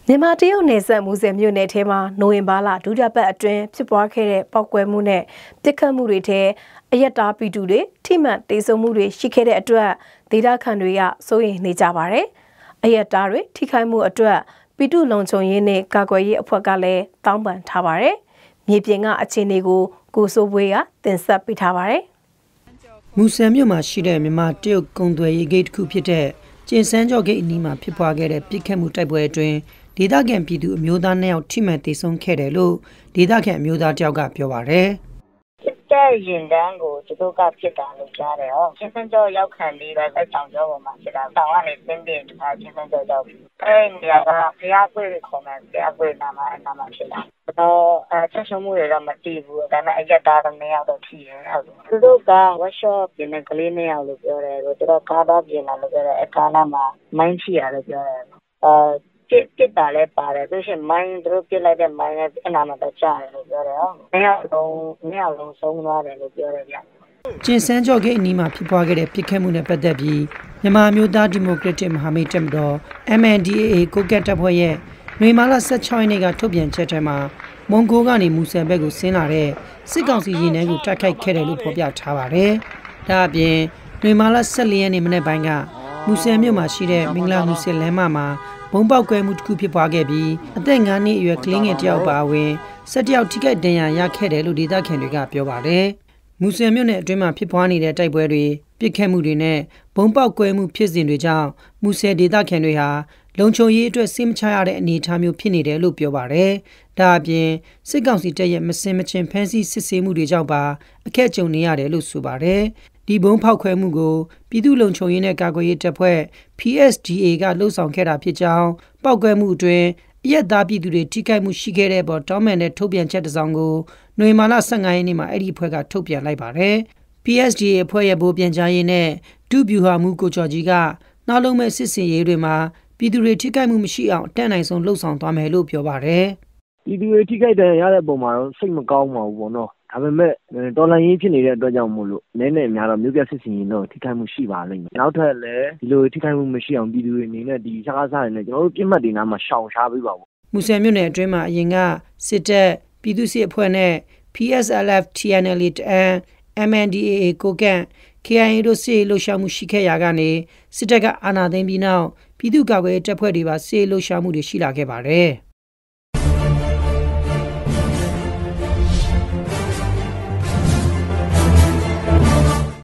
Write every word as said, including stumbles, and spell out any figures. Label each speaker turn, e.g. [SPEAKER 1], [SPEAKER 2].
[SPEAKER 1] မြန်မာတရုတ်နယ်စပ်မူဆယ်မြို့နယ်ထဲမှာနိုဝင်ဘာလဒုတိယပတ်အတွင်းဖြစ်ပွားခဲ့တဲ့ပောက်ကွဲမှုနဲ့ပစ်ခတ်မှုတွေထဲအယက်သားပီတူတွေထိမှန်တေဆုံးမှုတွေရှိခဲ့တဲ့အတွက်ဒေသခံတွေကစိုးရိမ်နေကြပါတယ်။အယက်သားတွေထိခိုက်မှုအတွက်ပီတူလုံခြုံရေးနဲ့ကာကွယ်ရေးအဖွဲ့ကလည်းတောင်းပန်ထားပါတယ်။မြေပြင်ကအခြေအနေကိုကိုစိုးဝေးကတင်ဆက်ပေးထားပါတယ်
[SPEAKER 2] ။မူဆယ်မြို့မှာရှိတဲ့မြန်မာတရုတ်ကုန်သွယ်ရေးဂိတ်တစ်ခုဖြစ်တဲ့ကျင်းစန်းကျော်ဂိတ်အနီးမှာဖြစ်ပွားခဲ့တဲ့ပစ်ခတ်မှုတိုက်ပွဲအတွင်းဒေသခံပြည်သူအမျိုးသားနှစ်ယောက်ထိမှန်တေဆုံးခဲ့တယ်လို့ဒေသခံအမျိုးသားတယောက်ကပြောပါတယ်
[SPEAKER 3] ။တဲ့ရင်တန်းကိုသူတို့ကဖြစ်တာလို့ကြားတယ်ဟောချင်းစန်းကျော်ရောက်ခံပြီးတော့အဲ့ဆောင်ကျော်ပေါ်မှာဖြစ်တာတောင်ကနေပြင်းပြင်းထားချင်းစန်းကျော်ရောက်ပြီးအဲ့နေရာကဖျားကွေးခေါ်မယ်ဖျားကွေးနာမှာအနာမှာဖြစ်တာတော့အဲချက်ရှုံးမှုတွေတော့မတည်ဘူးဒါပေမဲ့အရက်သားတော့နှစ်ယောက်တော့ထိတယ်ဟုတ်တယ်သူတို့ကဝက်ရှော့ပြင်တဲ့ကလေးနှစ်ယောက်လို့ပြောတယ်သူတို့ကားတော့ပြင်လာလို့ပြောတယ်အကားနာမှာမိုင်းထိရလို့ပြောတယ်အဲပြစ်ပြစ်တာလည်းပါတယ်သူရှင်မိုင်းသူတို့ပြစ်လိုက်တဲ့မိုင်းနဲ့အနာမှာတော့ကြားတယ်လို့ပြောတယ်ဟုတ်နှစ်ယောက်လုံးနှစ်ယောက်လုံးဆုံးသွားတယ်လို့ပြောတယ်ဗျ
[SPEAKER 2] ကျင်းစန်းကျော်ဂိတ်အနီးမှာဖြစ်ပွားခဲ့တဲ့ပစ်ခတ်မှုနဲ့ပတ်သက်ပြီးမြန်မာမျိုးသားဒီမိုကရက်တစ်မဟာမိတ်တပ်မတော် M N D A A ကိုကတ်တပ်ဖွဲ့ရဲ့နွေမာလာ၁၆ရက်နေ့ကထုတ်ပြန်ချက်ထဲမှာမွန်ဂိုကနေမူဆယ်ဘက်ကိုဆင်းလာတဲ့စစ်ကောင်စီရင်နှန်းကိုတိုက်ခိုက်ခဲ့တယ်လို့ဖော်ပြထားပါတယ်။ဒါအပြင်နွေမာလာ၁၄ရက်နေ့မနေ့ပိုင်းကမူဆယ်မြို့မှာရှိတဲ့မင်္ဂလာမူဆယ်လမ်းမမှာဘုံပေါက်ကွဲမှုတစ်ခုဖြစ်ပွားခဲ့ပြီးအသက်၅နှစ်အရွယ်ကလေးငယ်တစ်ယောက်ပါဝင်၁၁ယောက်ထိခိုက်ဒဏ်ရာရခဲ့တယ်လို့ဒေသခံတွေကပြောပါတယ်။မူဆယ်မြို့နယ်အတွင်းမှာဖြစ်ပွားနေတဲ့တိုက်ပွဲတွေပြစ်ခတ်မှုတွေနဲ့ဘုံပေါက်ကွဲမှုဖြစ်စဉ်တွေကြောင့်မူဆယ်ဒေသခံတွေဟာလုံခြုံရေးအတွက်စိတ်မချရတဲ့အနေအထားမျိုးဖြစ်နေတယ်လို့ပြောပါတယ်။ဒါအပြင်စစ်ကောင်စီတပ်ရဲ့မစင်မချင်းဖမ်းဆီးစစ်ဆေးမှုတွေကြောင့်ပါအခက်ကြုံနေရတယ်လို့ဆိုပါတယ်။ဒီဘုံဖောက်ခွဲမှုကိုပြည်သူ့လုံခြုံရေးနဲ့ကာကွယ်ရေးတပ်ဖွဲ့ P S D A ကလှုပ်ဆောင်ခဲ့တာဖြစ်ကြောင်းပောက်ကွဲမှုအတွင်းအရက်သားပြည်သူတွေထိခိုက်မှုရှိခဲ့တဲ့ပေါ်တောင်းပန်တဲ့ထုတ်ပြန်ချက်တစ်စောင်ကိုနွေမာလာ၁၅ရက်နေ့မှာအဲ့ဒီအဖွဲ့ကထုတ်ပြန်လိုက်ပါတယ်။ P S D A အဖွဲ့ရဲ့ဗိုလ်ပြန်ကြားရေးနဲ့ဒုဗျူဟာမှူးကိုကျော်ကြီးကနောက်လုံးမဲ့စစ်စင်ရေးတွေမှာပြည်သူတွေထိခိုက်မှုမရှိအောင်အတတ်နိုင်ဆုံးလှုပ်ဆောင်သွားမယ်လို့ပြောပါတယ်
[SPEAKER 4] ။ပြည်သူတွေထိခိုက်တဲ့ရတဲ့ပုံမှာတော့စိတ်မကောင်းပါဘူးပေါ့နော်။ဒါပေမဲ့တော်လှန်ရေးဖြစ်နေတဲ့အတွက်ကြောင့်မို့လို့နည်းနည်းများတော့မြို့ပြစစ်စင်ရေးတော့ထိခိုက်မှုရှိပါလိမ့်မယ်။နောက်ထပ်လည်းဒီလိုထိခိုက်မှုမရှိအောင်ပြည်သူတွေအနေနဲ့ဒီစကားစားတွေနဲ့ကျွန်တော်တို့ပြစ်မှတ်တွေနားမှာရှောင်ရှားပေးပါဘူး
[SPEAKER 2] ။မူဆယ်မြို့နယ်အတွင်းမှာအရင်ကစစ်တပ်ပြည်သူ့စစ်အဖွဲ့နဲ့ P S L F T N L A တအန်း M N D A A ကိုကန့် K I A တို့စစ်လှုပ်ရှားမှုရှိခဲ့ရာကနေစစ်တပ်ကအာဏာသိမ်းပြီးနောက်ပြည်သူ့ကာကွယ်ရေးတပ်ဖွဲ့တွေပါစစ်လှုပ်ရှားမှုတွေရှိလာခဲ့ပါတယ်။